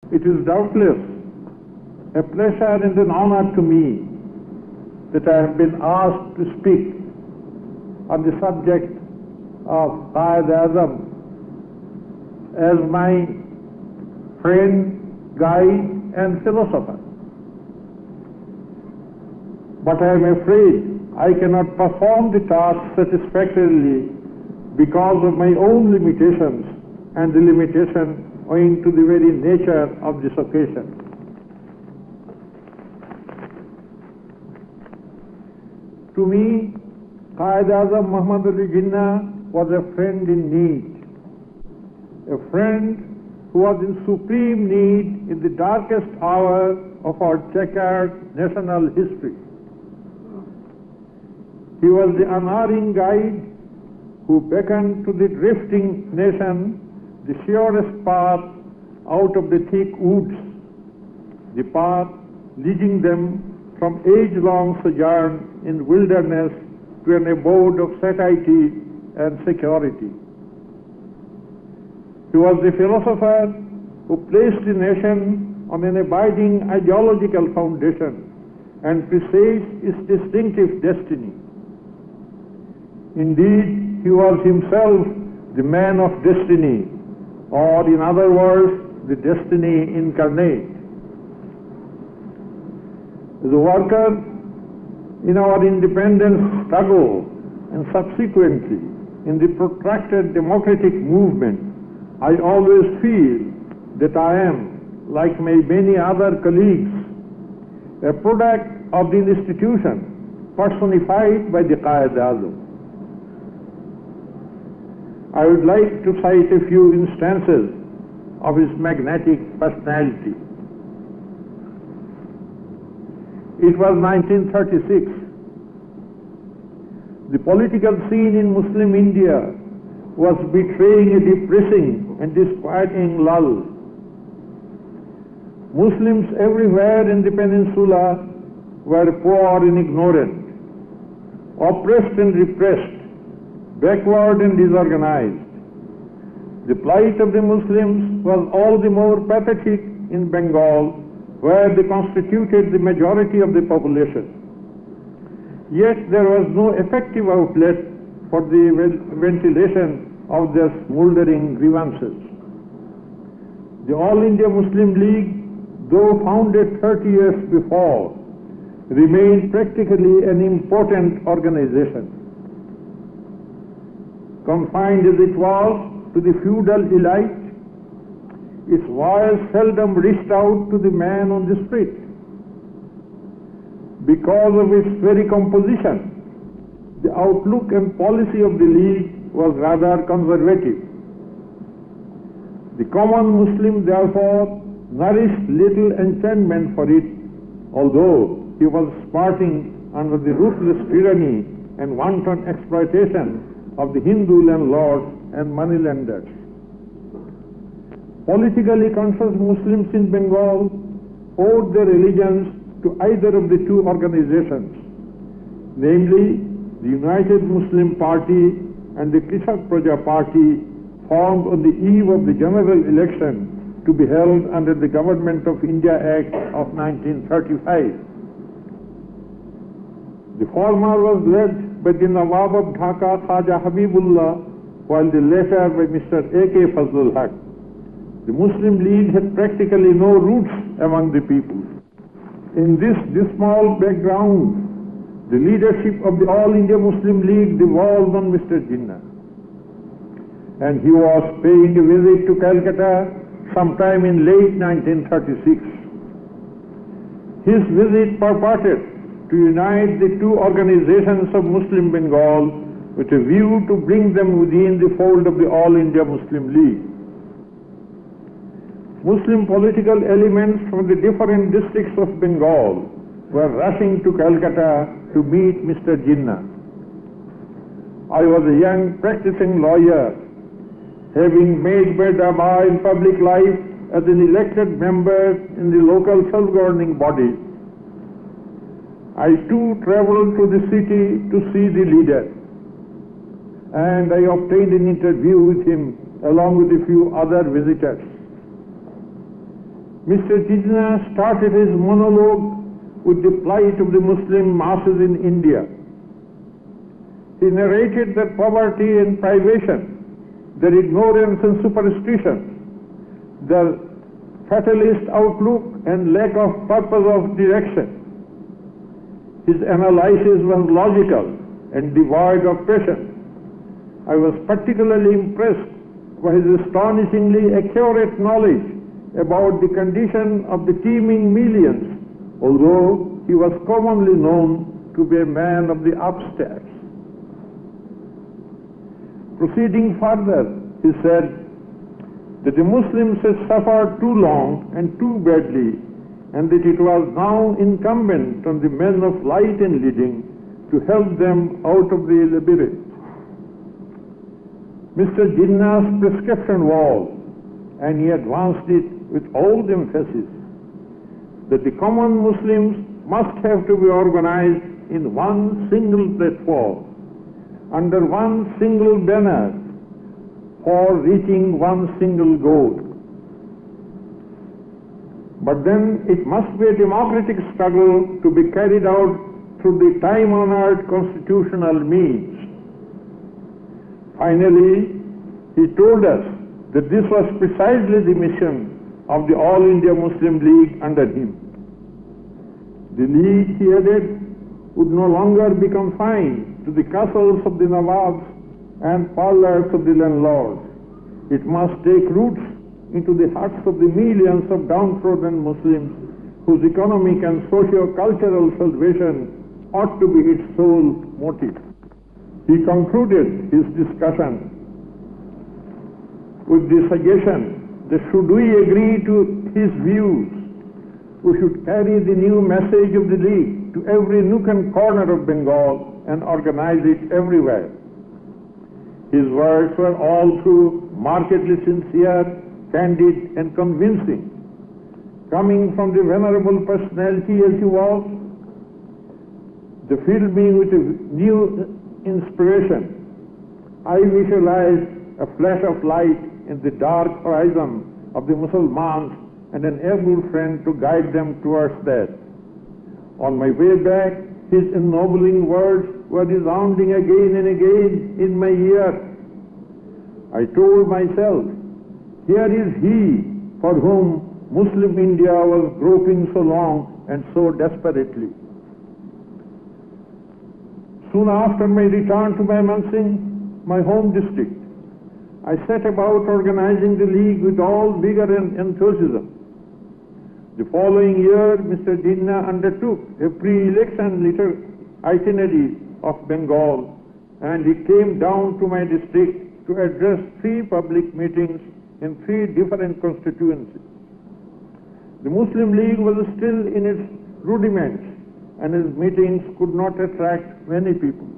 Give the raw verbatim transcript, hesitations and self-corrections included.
It is doubtless a pleasure and an honor to me that I have been asked to speak on the subject of Quaid-e-Azam as my friend, guide and philosopher. But I am afraid I cannot perform the task satisfactorily because of my own limitations and the limitation owing to the very nature of this occasion. To me, Quaid-e-Azam Muhammad Ali Jinnah was a friend in need, a friend who was in supreme need in the darkest hour of our checkered national history. He was the unerring guide who beckoned to the drifting nation the surest path out of the thick woods, the path leading them from age-long sojourn in wilderness to an abode of satiety and security. He was the philosopher who placed the nation on an abiding ideological foundation and presaged its distinctive destiny. Indeed, he was himself the man of destiny, or in other words, the destiny incarnate. As a worker in our independence struggle and subsequently in the protracted democratic movement, I always feel that I am, like my many other colleagues, a product of the institution personified by the Quaid-e-Azam. I would like to cite a few instances of his magnetic personality. It was nineteen thirty-six. The political scene in Muslim India was betraying a depressing and disquieting lull. Muslims everywhere in the peninsula were poor and ignorant, oppressed and repressed, backward and disorganized. The plight of the Muslims was all the more pathetic in Bengal, where they constituted the majority of the population. Yet there was no effective outlet for the ventilation of their smoldering grievances. The All India Muslim League, though founded thirty years before, remained practically an impotent organization. Confined as it was to the feudal elite, its voice seldom reached out to the man on the street. Because of its very composition, the outlook and policy of the League was rather conservative. The common Muslim, therefore, nourished little enchantment for it, although he was smarting under the ruthless tyranny and wanton exploitation of the Hindu landlords and moneylenders. Politically conscious Muslims in Bengal owed their allegiance to either of the two organizations, namely the United Muslim Party and the Krishak Praja Party, formed on the eve of the general election to be held under the Government of India Act of nineteen thirty-five. The former was led by the Nawab of Dhaka, Khaja Habibullah, while the latter by Mister A K Fazlul Haq. The Muslim League had practically no roots among the people. In this dismal background, the leadership of the All India Muslim League devolved on Mister Jinnah, and he was paying a visit to Calcutta sometime in late nineteen thirty-six. His visit purported to unite the two organizations of Muslim Bengal with a view to bring them within the fold of the All India Muslim League. Muslim political elements from the different districts of Bengal were rushing to Calcutta to meet Mister Jinnah. I was a young practicing lawyer, having made my debut in public life as an elected member in the local self-governing body. I too traveled to the city to see the leader, and I obtained an interview with him along with a few other visitors. Mister Jinnah started his monologue with the plight of the Muslim masses in India. He narrated their poverty and privation, their ignorance and superstition, their fatalist outlook and lack of purpose of direction. His analysis was logical and devoid of passion. I was particularly impressed by his astonishingly accurate knowledge about the condition of the teeming millions, although he was commonly known to be a man of the upstairs. Proceeding further, he said that the Muslims had suffered too long and too badly, and that it was now incumbent on the men of light and leading to help them out of the labyrinth. Mister Jinnah's prescription was, and he advanced it with all the emphasis, that the common Muslims must have to be organized in one single platform, under one single banner, for reaching one single goal. But then it must be a democratic struggle to be carried out through the time-honored constitutional means. Finally, he told us that this was precisely the mission of the All India Muslim League under him. The League, he added, would no longer be confined to the castles of the Nawabs and parlors of the landlords. It must take roots into the hearts of the millions of downtrodden Muslims whose economic and socio-cultural salvation ought to be its sole motive. He concluded his discussion with the suggestion that should we agree to his views, we should carry the new message of the League to every nook and corner of Bengal and organize it everywhere. His words were all through markedly sincere, candid and convincing. Coming from the venerable personality as he was, they filled me with a new inspiration. I visualized a flash of light in the dark horizon of the Muslims and an able friend to guide them towards that. On my way back, his ennobling words were resounding again and again in my ear. I told myself, here is he for whom Muslim India was groping so long and so desperately. Soon after my return to Mymensingh, my home district, I set about organizing the League with all vigor and enthusiasm. The following year, Mister Jinnah undertook a pre-election liter itinerary of Bengal, and he came down to my district to address three public meetings in three different constituencies. The Muslim League was still in its rudiments, and his meetings could not attract many people.